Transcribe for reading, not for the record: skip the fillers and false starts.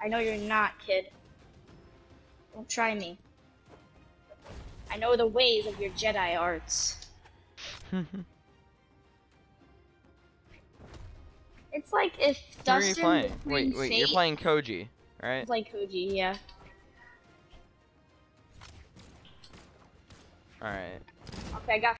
I know you're not, kid. Don't try me. I know the ways of your Jedi arts. It's like if Who are you Dustin playing? was playing Wait, Fate. you're playing Koji, right? I'm playing Koji, yeah. Alright. Okay, I got